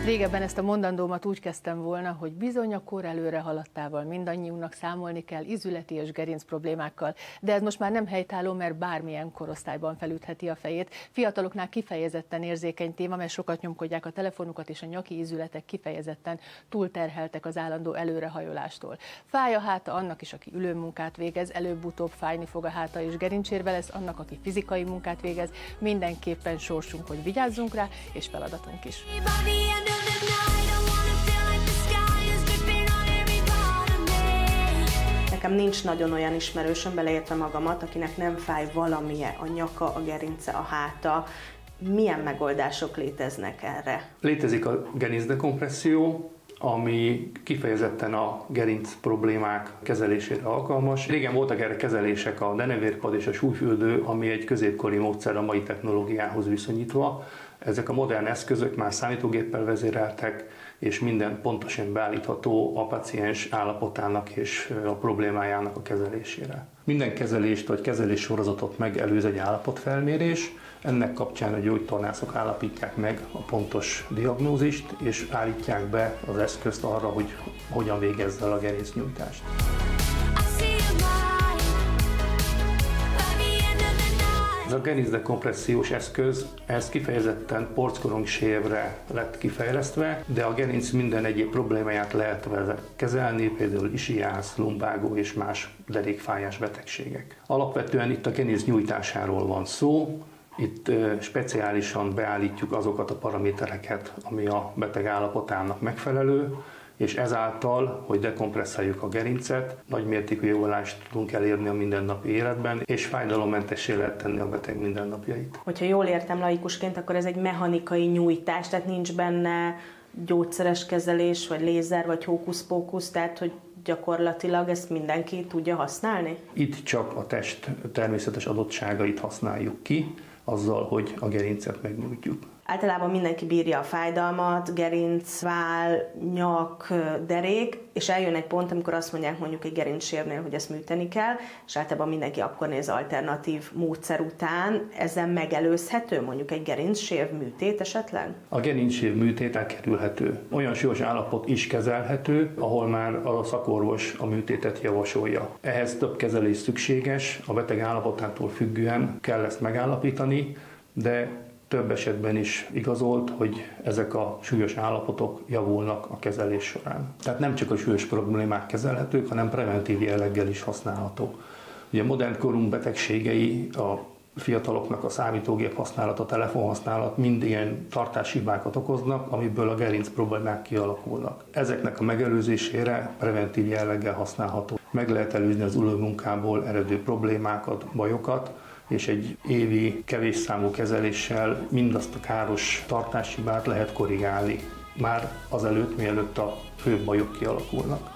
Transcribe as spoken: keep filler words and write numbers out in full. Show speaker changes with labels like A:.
A: Régebben ezt a mondandómat úgy kezdtem volna, hogy bizony a kor előre haladtával mindannyiunknak számolni kell izületi és gerinc problémákkal, de ez most már nem helytálló, mert bármilyen korosztályban felütheti a fejét. Fiataloknál kifejezetten érzékeny téma, mert sokat nyomkodják a telefonukat, és a nyaki ízületek kifejezetten túlterheltek az állandó előrehajolástól. Fáj a háta annak is, aki ülőmunkát végez, előbb-utóbb fájni fog a háta és gerincsérve lesz annak, aki fizikai munkát végez. Mindenképpen sorsunk, hogy vigyázzunk rá, és feladatunk is.
B: Nekem nincs nagyon olyan ismerősöm, beleértve magamat, akinek nem fáj valamilyen, a nyaka, a gerince, a háta. Milyen megoldások léteznek erre?
C: Létezik a gerincdekompresszió, ami kifejezetten a gerinc problémák kezelésére alkalmas. Régen voltak erre kezelések, a denevérpad és a súlyfürdő, ami egy középkori módszer a mai technológiához viszonyítva. Ezek a modern eszközök már számítógéppel vezéreltek, és minden pontosan beállítható a páciens állapotának és a problémájának a kezelésére. Minden kezelést vagy kezelés sorozatot megelőz egy állapotfelmérés, ennek kapcsán a gyógytornászok állapítják meg a pontos diagnózist, és állítják be az eszközt arra, hogy hogyan végezze el a gerincnyújtást. Ez a gerincdekompressziós eszköz, ez kifejezetten porckorongsévre lett kifejlesztve, de a gerinc minden egyéb problémáját lehet vele kezelni, például isiász, lumbágó és más derékfájás betegségek. Alapvetően itt a gerinc nyújtásáról van szó, itt speciálisan beállítjuk azokat a paramétereket, ami a beteg állapotának megfelelő, és ezáltal, hogy dekompresszáljuk a gerincet, nagymértékű javulást tudunk elérni a mindennapi életben, és fájdalommentessé lehet tenni a beteg mindennapjait.
B: Hogyha jól értem laikusként, akkor ez egy mechanikai nyújtás, tehát nincs benne gyógyszeres kezelés, vagy lézer, vagy hókusz-pókusz, tehát hogy gyakorlatilag ezt mindenki tudja használni?
C: Itt csak a test természetes adottságait használjuk ki, azzal, hogy a gerincet megnyújtjuk.
B: Általában mindenki bírja a fájdalmat, gerinc, váll, nyak, derék, és eljön egy pont, amikor azt mondják mondjuk egy gerincsérvnél, hogy ezt műteni kell, és általában mindenki akkor néz alternatív módszer után. Ezzel megelőzhető mondjuk egy gerincsév műtét esetleg?
C: A gerincsév műtét elkerülhető. Olyan súlyos állapot is kezelhető, ahol már a szakorvos a műtétet javasolja. Ehhez több kezelés szükséges, a beteg állapotától függően kell ezt megállapítani, de több esetben is igazolt, hogy ezek a súlyos állapotok javulnak a kezelés során. Tehát nem csak a súlyos problémák kezelhetők, hanem preventív jelleggel is használható. Ugye modern korunk betegségei, a fiataloknak a számítógép használat, a telefonhasználat mind ilyen tartáshibákat okoznak, amiből a gerinc problémák kialakulnak. Ezeknek a megelőzésére preventív jelleggel használható. Meg lehet előzni az ülőmunkából eredő problémákat, bajokat, és egy évi kevés számú kezeléssel mindazt a káros tartáshibát lehet korrigálni már azelőtt, mielőtt a főbb bajok kialakulnak.